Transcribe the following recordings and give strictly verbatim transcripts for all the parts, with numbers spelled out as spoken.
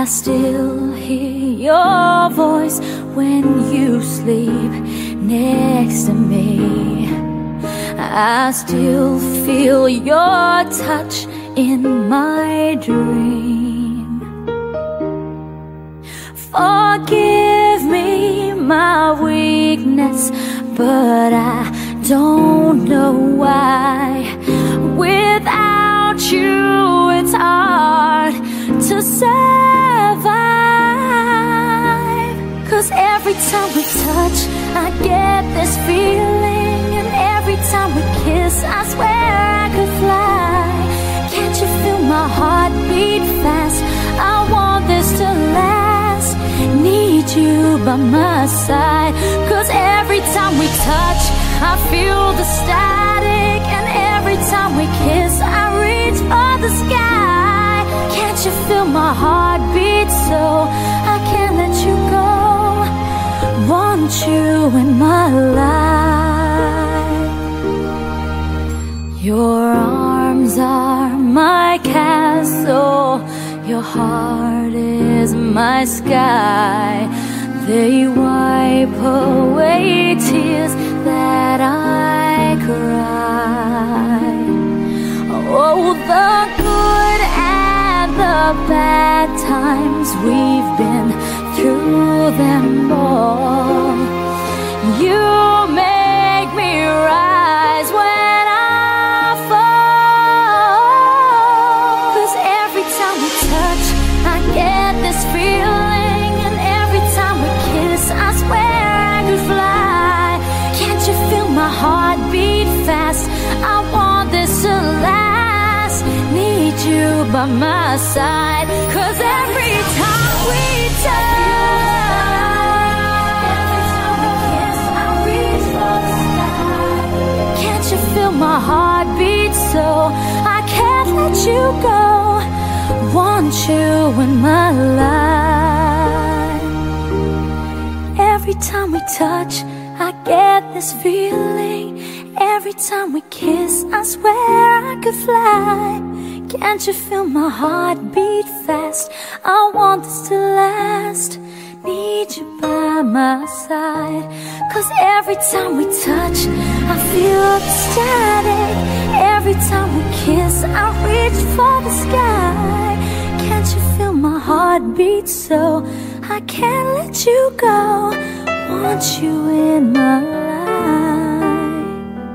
still hear your voice when you sleep next to me. I still feel your touch in my dream. Forgive me my weakness, but I don't know why. Without you, it's hard to survive. 'Cause every time we touch, I get this feeling, and every time we kiss, I swear I could fly. Can't you feel my heart beat fast? I want this to last. Need you by my side. 'Cause every time we touch, I feel the static, and every time we kiss, I reach for the sky. Can't you feel my heart beat so I can't let you go? Want you in my life. Your arms are my castle, your heart is my sky. They wipe away tears that I cry. Oh, the good and the bad times, we've been through them all. You make me rise when I fall. 'Cause every time we touch, I get this feeling, and every time we kiss, I swear I could fly. Can't you feel my heart beat fast? I want this to last. Need you by my side. 'Cause every time we touch, feel my heart beat so I can't let you go. Want you in my life. Every time we touch, I get this feeling. Every time we kiss, I swear I could fly. Can't you feel my heart beat fast? I want this to last. Need you by my side. 'Cause every time we touch, I feel the static. Every time we kiss, I reach for the sky. Can't you feel my heart beat so I can't let you go? Want you in my life.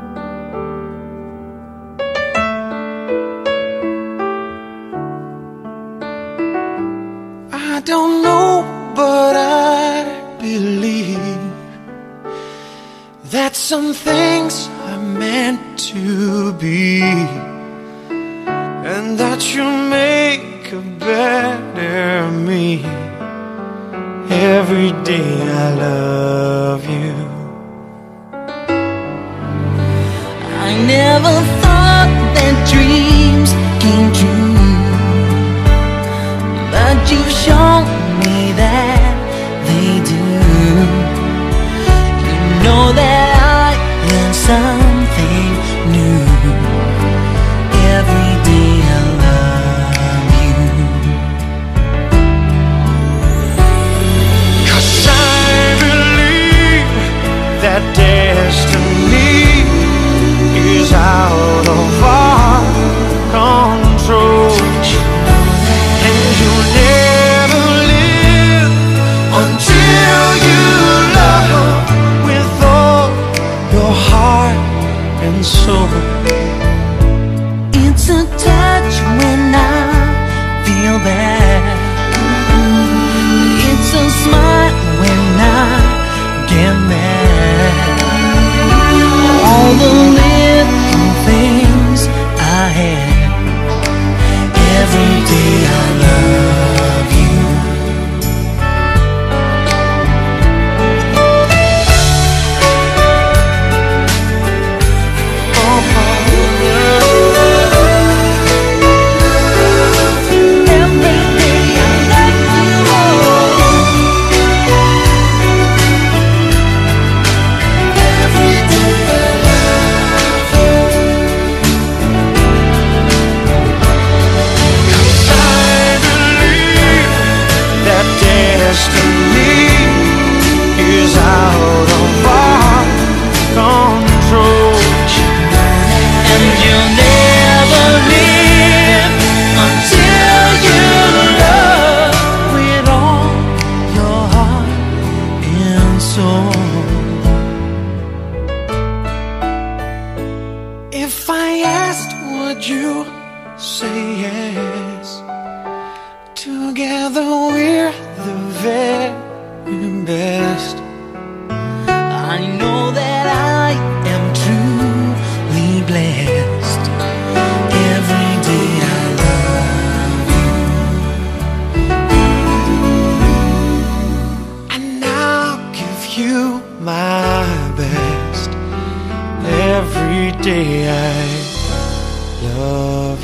I don't know, but I believe that some things are meant to be, and that you'll make a better me. Every day I love you. I never thought that dreams came true, but you've shown me that they do. You know that I am something new. Every day I love you. 'Cause I believe that destiny is out of our control, and you'll never live until you love with all your heart and soul. It's a touch when I feel bad. It's a smile when I get mad. All the little things I had. Every day I love you. Every day I love you. you my best. Every day I love